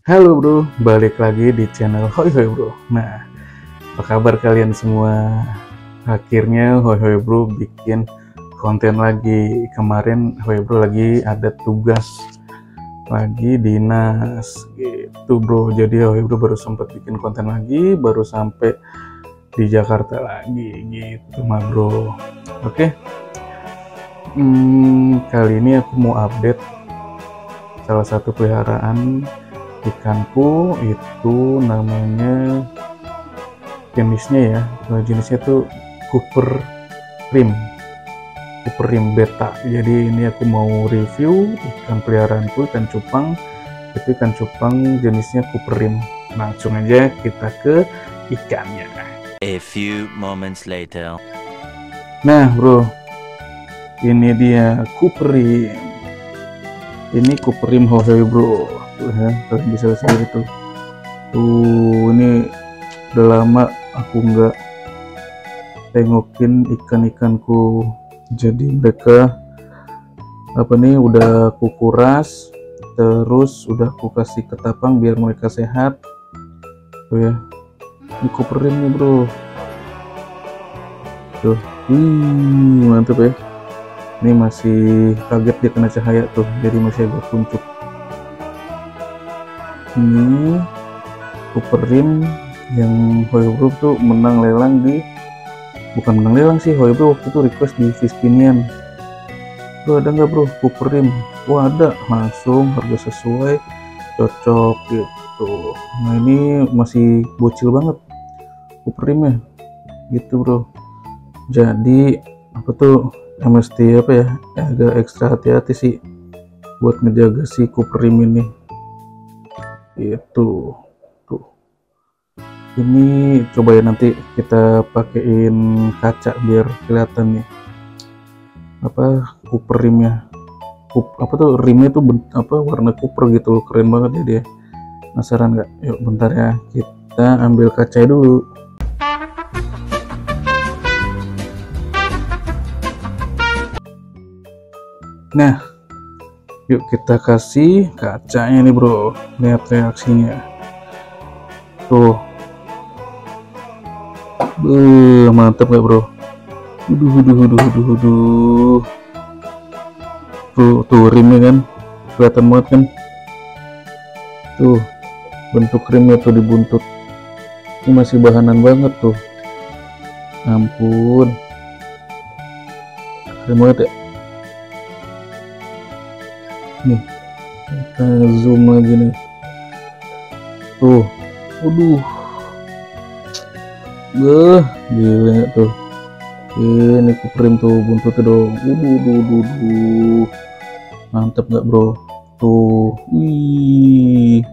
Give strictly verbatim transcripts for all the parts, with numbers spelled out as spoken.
Halo bro, balik lagi di channel Hoi Hoi Bro. Nah, apa kabar kalian semua? Akhirnya Hoi Hoi Bro bikin konten lagi. Kemarin Hoi Bro lagi ada tugas, lagi dinas gitu bro. Jadi Hoi Bro baru sempat bikin konten lagi, baru sampai di Jakarta lagi gitu mah bro. Oke, hmm, kali ini aku mau update salah satu peliharaan ikanku. Itu namanya, jenisnya ya jenisnya tuh Cooper Rim Cooper Rim beta. Jadi ini aku mau review ikan peliharaanku, ikan cupang. Itu ikan cupang jenisnya Cooper Rim. Langsung aja kita ke ikannya. A few moments later. Nah bro, ini dia Cooper Rim. Ini Cooper Rim Hoi Hoi bro. Tuh ya, kalian bisa lihat sendiri tuh. Tuh, ini udah lama aku nggak tengokin ikan-ikanku. Jadi mereka apa nih udah aku kuras, terus udah aku kasih ketapang biar mereka sehat. Tuh ya, ini Cooper Rim nih bro. Tuh, wih, mantep ya. Ini masih kaget dia kena cahaya tuh, jadi masih agak kuncup. Ini Cooper Rim yang Hoi Bro tuh menang lelang di, bukan menang lelang sih, Hoi Bro waktu itu request di Fiskinian. Bro ada nggak bro Cooper Rim? Wah ada, langsung harga sesuai, cocok gitu. Nah ini masih bocil banget Cooper Rimnya gitu bro. Jadi apa tuh, mesti apa ya, agak ekstra hati-hati sih buat ngejaga si Cooper Rim ini. Itu tuh, ini coba ya nanti kita pakein kaca biar kelihatan nih apa Cooper Rimnya. Kup, apa tuh rimnya tuh ben, apa warna Cooper gitu loh, keren banget ya dia. Penasaran nggak? Yuk bentar ya, kita ambil kaca dulu. Nah yuk kita kasih kacanya nih bro, lihat reaksinya tuh. Beuh, mantep gak bro? Uduh, uduh, uduh, uduh, uduh. Tuh, tuh rimnya kan, kelihatan banget kan? Tuh, bentuk rimnya tuh di buntut. Ini masih bahanan banget tuh. Ampun, keren banget ya. Nih, kita zoom lagi nih. Tuh, waduh. Beuh, gila nggak tuh? Ini Cooper Rim tuh buntutnya dong. Waduh, waduh, waduh. Mantep nggak bro? Tuh, wih,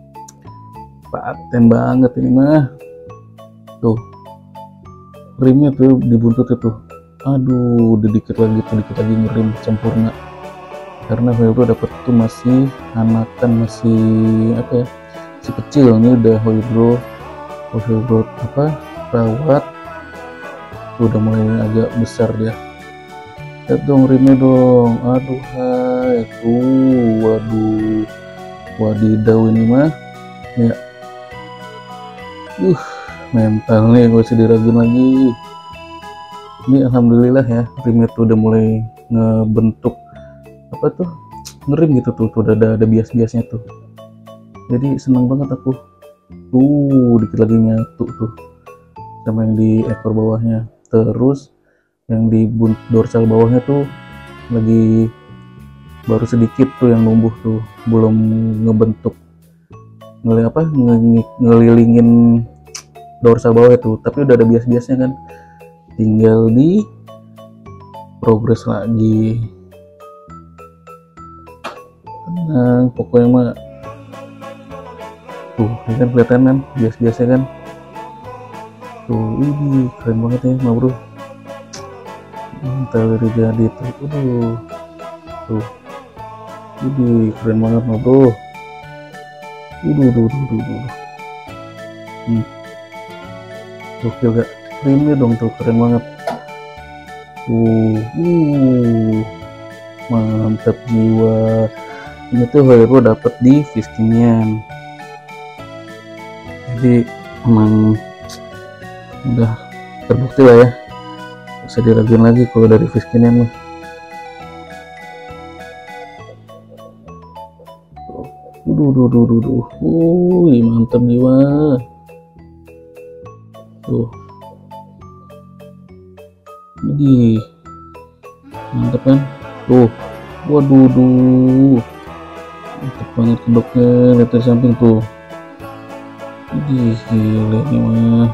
paten banget ini mah. Tuh, rimnya tuh di buntutnya tuh. Aduh, udah dikit lagi tuh, dikit lagi ngerim sempurna. Karena Hoi Bro dapet tuh masih anakan, masih apa ya, si kecil. Ini udah Hoi Bro, Hoi Bro apa rawat, tuh udah mulai agak besar dia. Lihat dong rimnya dong, aduh hai, tuh, waduh, wadidaw ini mah ya. Uh, mental nih, gak usah diraguin lagi. Ini alhamdulillah ya, rimnya tuh udah mulai ngebentuk apa tuh, ngerim gitu tuh, tuh udah ada, ada bias-biasnya tuh. Jadi seneng banget aku. Tuh dikit lagi nyatu tuh sama yang di ekor bawahnya. Terus yang di dorsal bawahnya tuh lagi baru sedikit tuh yang numbuh tuh, belum ngebentuk ngeli apa nge ngelilingin dorsal bawah tuh, tapi udah ada bias-biasnya kan, tinggal di progres lagi. Tenang pokoknya mah. Tuh ini kan kelihatan kan bias-biasnya kan. Tuh ini keren banget ya ma bro, mantel dari jadi tuh. Aduh, tuh ini keren banget ma bro. Uduh, uduh, uduh, uduh, uduh. Hmm. Oke gak rimnya dong tuh, keren banget tuh. Uh, mantap jiwa. Ini tuh Hoi Bro dapet di Fiskinian. Jadi emang udah terbukti lah ya, bisa diraguin lagi kalau dari Fiskinian mah. Duh, duh, duh, duh, duh. Wih, mantap jiwa. Tuh. Jadi mantap kan? Tuh. Waduh, duh. Mantap banget kedoknya, lihat dari samping tuh. Ih, gila ini mah.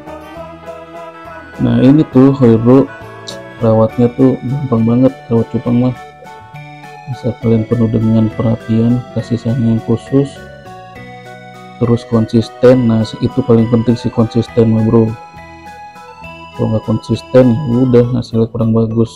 Nah ini tuh Hoibro, rawatnya tuh gampang banget rawat cupang mah. Bisa kalian penuh dengan perhatian, kasih sayang yang khusus, terus konsisten. Nah itu paling penting sih, konsisten mah bro. Kalau nggak konsisten udah hasilnya kurang bagus.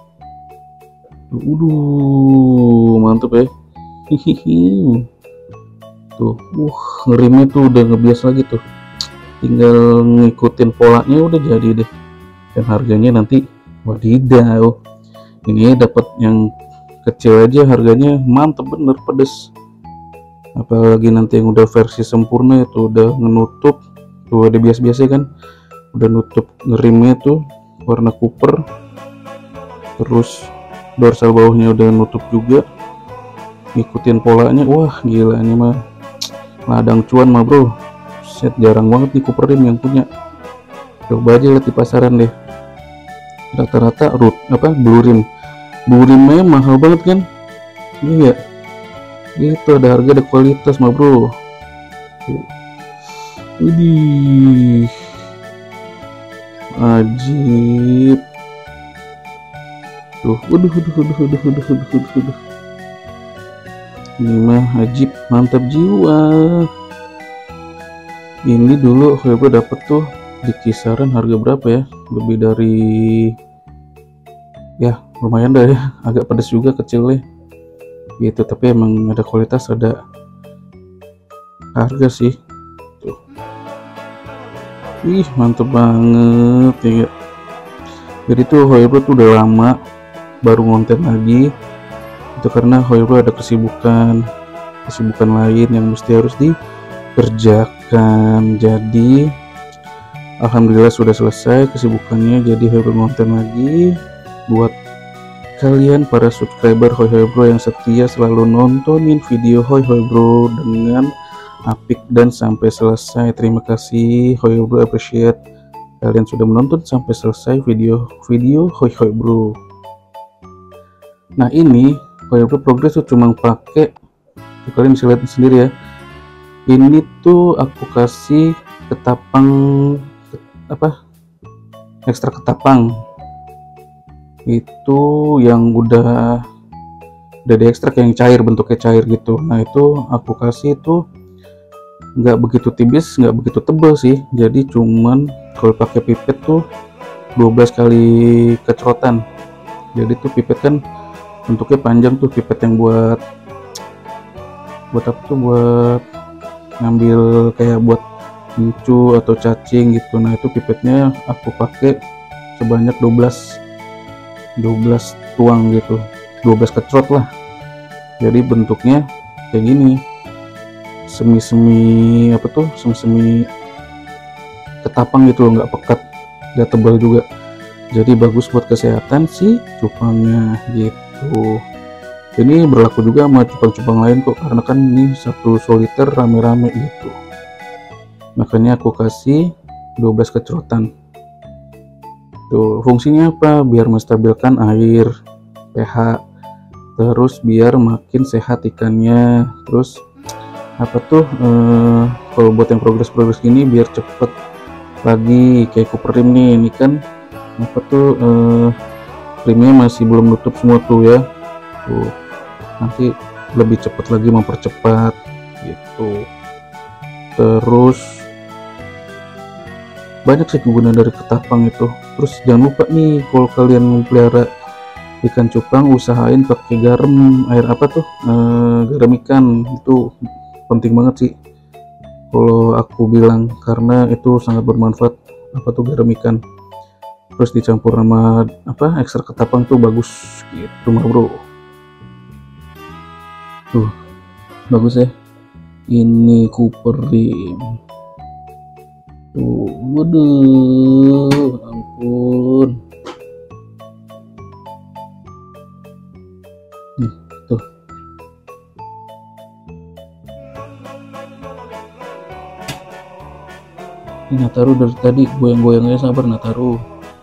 Udah mantep ya. Hihihi. Tuh, uh, ngerimnya tuh udah ngebias lagi tuh, tinggal ngikutin polanya udah jadi deh. Dan harganya nanti wadidaw, ini dapat yang kecil aja harganya mantep bener, pedes. Apalagi nanti yang udah versi sempurna itu udah ngenutup tuh, ada bias-biasnya kan, udah nutup ngerimnya tuh warna cooper, terus dorsal bawahnya udah nutup juga, ngikutin polanya. Wah gila ini mah ladang cuan mah bro. Set, jarang banget nih Cooper rim yang punya. Coba aja lihat di pasaran deh, rata-rata root apa blue rim, blue rimnya mahal banget kan. Iya itu ada harga ada kualitas mah bro. Widih, ajib tuh. Waduh, waduh, waduh, waduh, waduh, waduh, waduh, waduh. Ini mah ajib, mantap jiwa. Ini dulu Hoibro dapet tuh di kisaran harga berapa ya, lebih dari ya lumayan dah ya, agak pedas juga kecilnya gitu, tapi emang ada kualitas ada harga sih tuh. Ih mantep banget ya. Jadi tuh Hoibro tuh udah lama baru ngonten lagi itu karena Hoibro ada kesibukan kesibukan lain yang mesti harus dikerjakan. Jadi alhamdulillah sudah selesai kesibukannya, jadi Hoibro ngonten lagi buat kalian para subscriber Hoy Hoibro yang setia selalu nontonin video Hoy Hoibro dengan apik dan sampai selesai. Terima kasih Hoy Hoibro, appreciate kalian sudah menonton sampai selesai video-video Hoy Hoibro. Nah ini Hoy Hoibro progres tuh cuma pakai, kalian bisa lihat sendiri ya, ini tuh aku kasih ketapang apa ekstra ketapang itu yang udah udah diekstrak yang cair, bentuknya cair gitu. Nah itu aku kasih itu nggak begitu tipis nggak begitu tebal sih, jadi cuman kalau pakai pipet tuh dua belas kali kecerotan. Jadi tuh pipet kan bentuknya panjang tuh, pipet yang buat buat apa tuh, buat ngambil kayak buat lucu atau cacing gitu. Nah itu pipetnya aku pakai sebanyak dua belas tuang gitu, dua belas kecrot lah. Jadi bentuknya kayak gini, semi-semi apa tuh, semi-semi ketapang gitu loh, nggak pekat, nggak tebal juga. Jadi bagus buat kesehatan si cupangnya gitu. Ini berlaku juga sama cupang-cupang lain kok, karena kan ini satu soliter rame-rame gitu. Makanya aku kasih dua belas kecerotan. Tuh fungsinya apa? Biar menstabilkan air, pH, terus biar makin sehat ikannya. Terus apa tuh eh, kalau buat yang progres-progres gini biar cepet lagi kayak Cooper rim nih. Ini kan apa tuh eh, rimnya masih belum nutup semua tuh ya. Tuh nanti lebih cepat lagi mempercepat gitu. Terus banyak sih kegunaan dari ketapang itu. Terus jangan lupa nih kalau kalian melihara ikan cupang usahain pakai garam, air apa tuh e, garam ikan, itu penting banget sih kalau aku bilang, karena itu sangat bermanfaat apa tuh garam ikan. Terus dicampur sama apa ekstra ketapang tuh bagus gitu mah bro. Tuh bagus ya, ini Cooper rim Tuh, waduh, ampun. Nih, tuh. Ini Nataru dari tadi goyang-goyangnya sabar Nataru.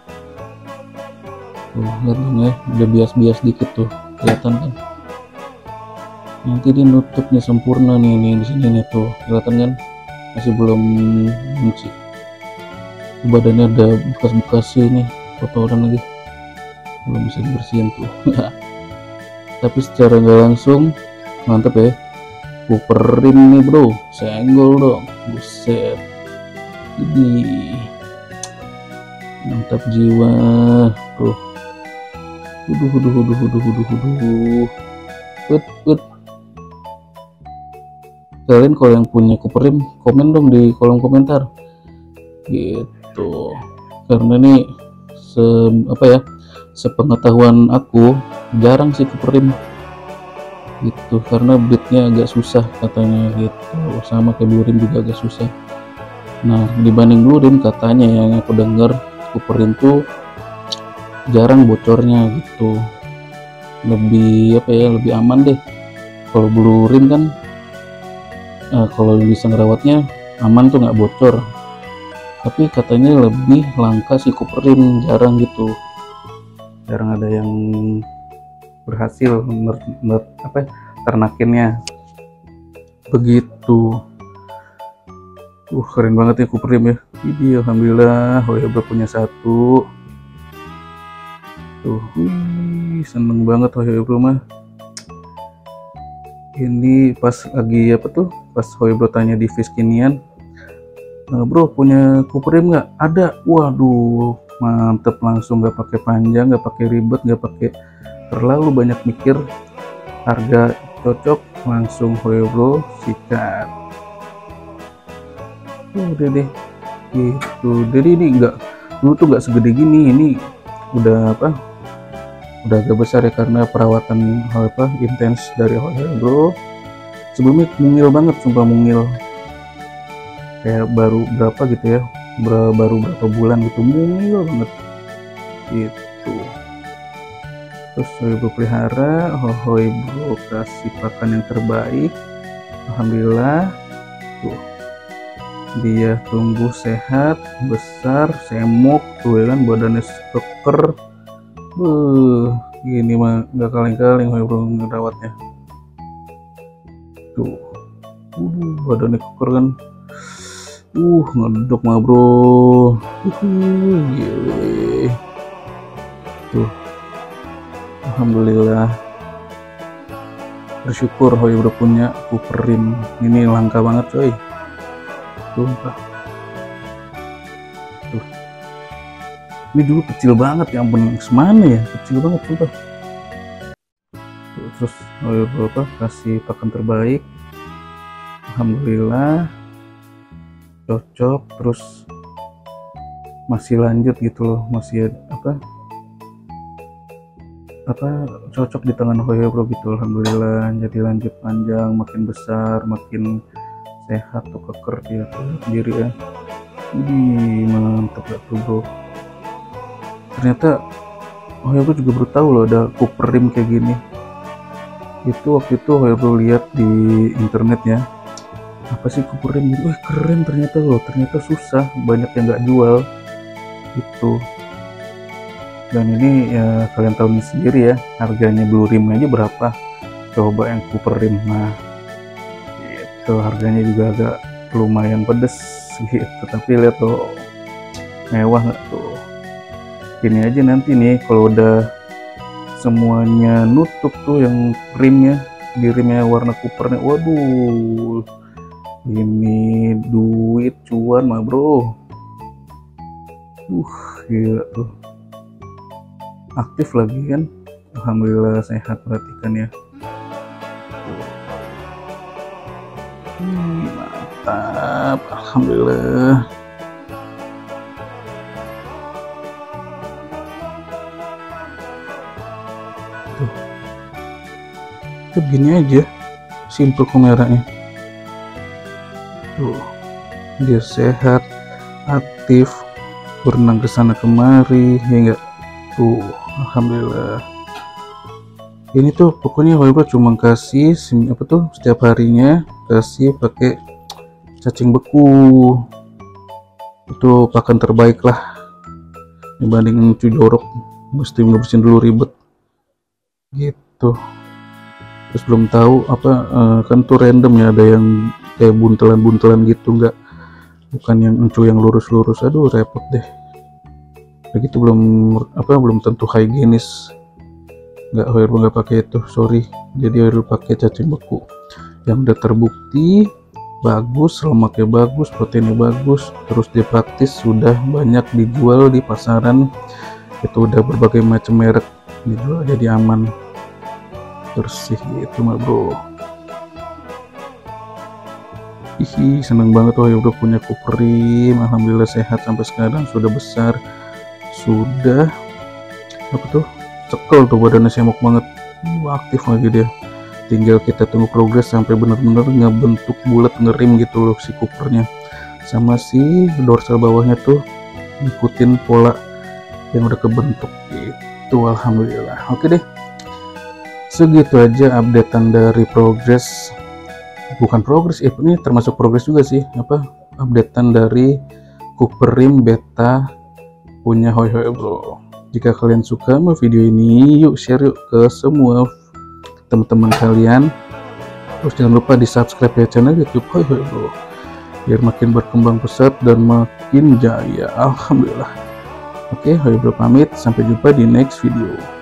Tuh, lihat dong ya, udah bias-bias dikit tuh, kelihatan kan? Nanti dia nutup nih sempurna nih, nih di sini nih tuh, kelihatan kan? Masih belum menci. Badannya ada bekas-bekas ini, kotoran lagi, belum bisa dibersihin tuh. Tapi secara nggak langsung mantep ya, kuperin nih bro, senggol dong, buset. Ini mantap jiwa tuh. Huduh huduh huduh huduh huduh huduh put put. Kalian kalau yang punya kuperim komen dong di kolom komentar gitu, karena nih se apa ya sepengetahuan aku jarang sih kuperim gitu, karena beatnya agak susah katanya gitu, sama kayak blurim juga agak susah. Nah dibanding blurim katanya yang aku dengar kuperim tuh jarang bocornya gitu, lebih apa ya lebih aman deh. Kalau blurim kan nah, kalau bisa ngerawatnya aman tuh nggak bocor, tapi katanya lebih langka sih kuperim, jarang gitu, jarang ada yang berhasil ner, ner, apa ternakinnya begitu. Uh keren banget ya kuperim ya. Ini alhamdulillah Hoya punya satu tuh. Wih, seneng banget Hoya mah. Ini pas lagi apa tuh, pas Hoya tanya di Fiskinian, e, bro punya kuperim nggak? Ada. Waduh mantep, langsung nggak pakai panjang, nggak pakai ribet, nggak pakai terlalu banyak mikir, harga cocok, langsung Hoya sikat. Udah deh gitu. Jadi ini enggak, dulu tuh nggak segede gini, ini udah apa udah agak besar ya, karena perawatan apa intens dari Hoya bro. Sebelumnya mungil banget, sumpah mungil, kayak baru berapa gitu ya, ber baru berapa bulan gitu, mungil banget gitu. Terus Hoya pelihara, Hoya kasih pakan yang terbaik, alhamdulillah tuh dia tumbuh sehat, besar, semok tuh ya kan, badannya keker. Beuh, gini mah nggak kaleng-kaleng Hoya bro ngerawatnya tuh. Uh, badannya keker kan, uh ngedok mah bro. Uh, gile tuh, alhamdulillah bersyukur Hoya bro punya kuperim ini, langka banget coy. Sumpah. Tuh. Ini dulu kecil banget ya ampun, semana ya, kecil banget sumpah. Tuh, terus Hoya apa kasih pakan terbaik, alhamdulillah cocok, terus masih lanjut gitu loh, masih apa apa cocok di tangan Hoya bro gitu, alhamdulillah. Jadi lanjut panjang, makin besar, makin sehat tuh, keker dia tuh sendiri ya. Wih mantep gak tuh bro. Ternyata Hoya bro juga baru tahu loh ada kuperim kayak gini. Itu waktu itu Hoya bro lihat di internet ya, apa sih kuperim gitu, wih keren ternyata loh, ternyata susah, banyak yang nggak jual gitu. Dan ini ya kalian tahu sendiri ya, harganya blurim aja berapa, coba yang kuperim. Nah tuh harganya juga agak lumayan pedes gitu, tapi lihat tuh mewah nggak tuh. Ini aja nanti nih kalau udah semuanya nutup tuh yang rimnya, di rimnya warna kupernya, waduh ini duit cuan mah bro. Uh gila tuh, aktif lagi kan, alhamdulillah sehat, perhatikan ya. Hmm, mantap, alhamdulillah. Tuh, tuh gini aja, simple kameranya. Tuh, dia sehat, aktif, berenang ke sana kemari, ya enggak tuh. Alhamdulillah. Ini tuh pokoknya Hoiberg cuma kasih apa tuh setiap harinya kasih pakai cacing beku, itu pakan terbaik lah dibanding cuci jorok mesti ngebersihin dulu ribet gitu. Terus belum tahu apa uh, kan tuh random ya, ada yang kayak buntelan-buntelan gitu, enggak bukan yang encu yang lurus-lurus, aduh repot deh. Begitu belum apa belum tentu higienis, nggak Hoiberg nggak pakai itu, sorry. Jadi Hoiberg pakai cacing beku yang udah terbukti bagus, lemaknya bagus, proteinnya bagus, terus dia praktis, sudah banyak dijual di pasaran, itu udah berbagai macam merek dijual, jadi aman, bersih gitu mah bro. Hihi, seneng banget tuh ya udah punya Cuprim, alhamdulillah sehat sampai sekarang, sudah besar, sudah apa tuh cekel tuh badannya, semok banget, aktif lagi dia. Tinggal kita tunggu progres sampai benar-benar ngebentuk bulat, ngerim gitu loh si Coopernya, sama si dorsal bawahnya tuh ngikutin pola yang udah kebentuk gitu. Alhamdulillah. Oke deh, segitu aja updatean dari progres, bukan progres, eh, ini termasuk progres juga sih, apa updatean dari Cuprim beta punya Hoiberg. Jika kalian suka sama video ini, yuk share yuk ke semua teman-teman kalian. Terus jangan lupa di subscribe ya channel YouTube Hoiberg biar makin berkembang pesat dan makin jaya. Alhamdulillah. Oke, Hoiberg pamit, sampai jumpa di next video.